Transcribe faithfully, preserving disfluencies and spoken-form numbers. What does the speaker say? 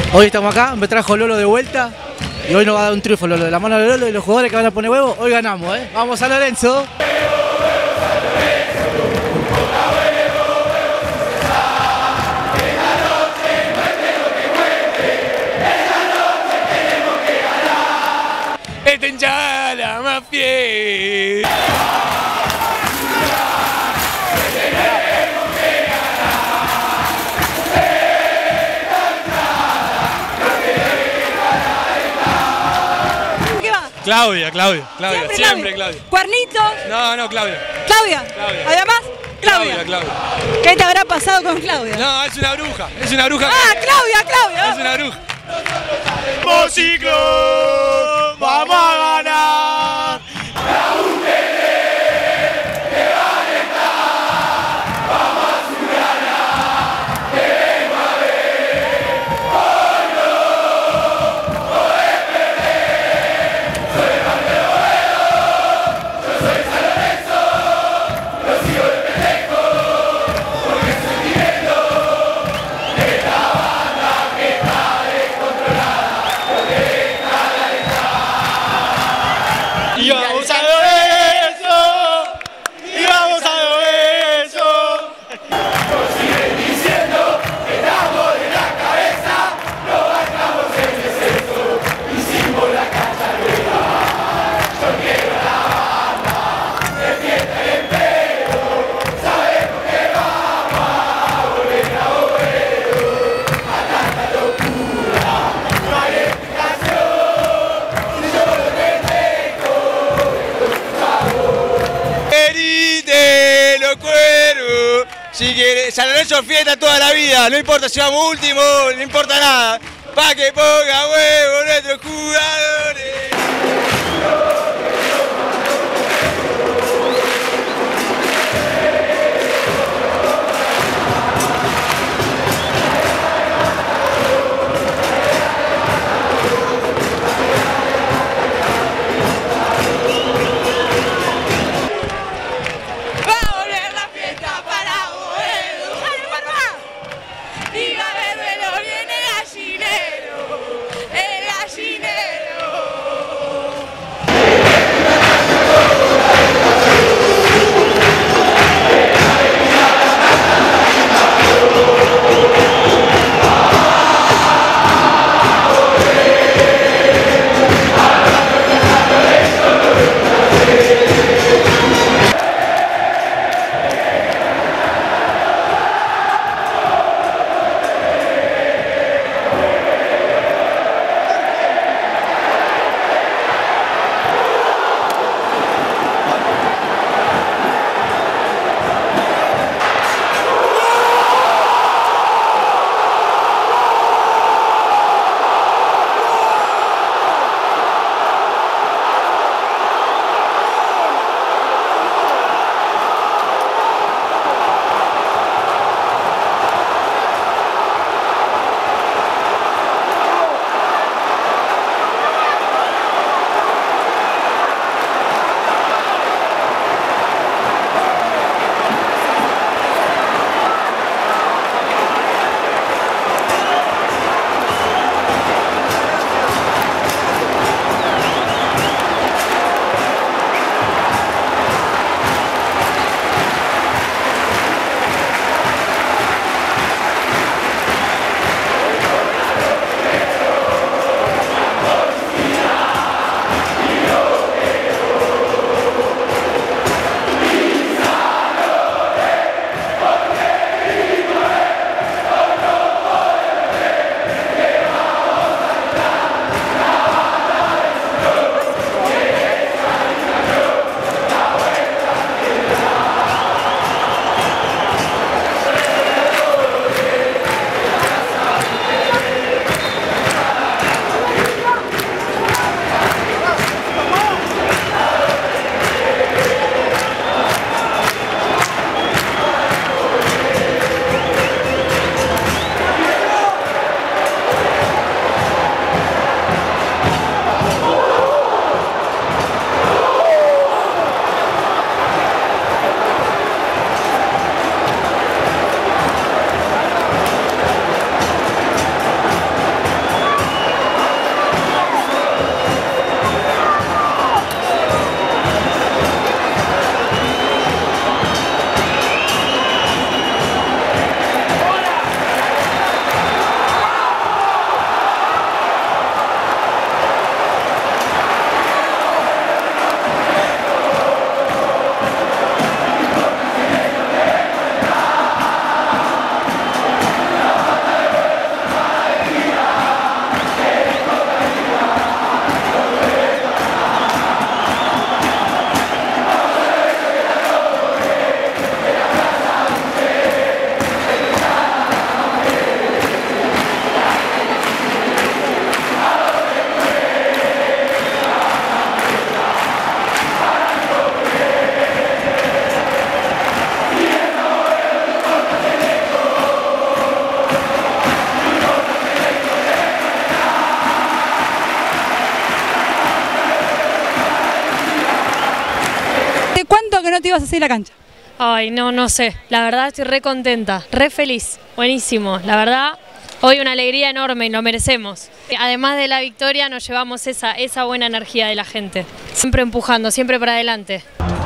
Hoy estamos acá, me trajo Lolo de vuelta y hoy nos va a dar un triunfo Lolo. De la mano de Lolo y los jugadores que van a poner huevo, hoy ganamos, ¿eh? Vamos a Lorenzo. Esta hinchada la más fiel. ¿Qué va? Claudia, Claudia, Claudia, Siempre, siempre Claudia. ¿Cuernitos? No, no, Claudia. ¿Claudia? Claudia. ¿Además? Claudia. Claudia, Claudia. ¿Qué te habrá pasado con Claudia? No, es una bruja, es una bruja. ¡Ah, Claudia, Claudia! Es una bruja. ¡Mociclo! ¡Vamos a ganar! Y vamos a ver eso, y vamos a ver eso. Nos siguen diciendo que estamos de la cabeza, no bajamos el descenso, hicimos la cancha nueva. Yo quiero la banda, de fiesta y empleo, sabemos que vamos a volver a Boedo, a tanta locura, no hay explicación, si yo lo detecto. Querite los cuervos, si quieres, San Lorenzo fiesta toda la vida, no importa si vamos último, no importa nada, pa' que ponga huevo nuestros jugadores. ¡Va a volver la fiesta para Boedo! ¡Ay, papá! Diga Berbelo, viene el gallinero, el gallinero. que no te ibas a hacer la cancha? Ay, no, no sé. La verdad estoy re contenta, re feliz. Buenísimo. La verdad, hoy una alegría enorme y lo merecemos. Además de la victoria, nos llevamos esa, esa buena energía de la gente. Siempre empujando, siempre para adelante.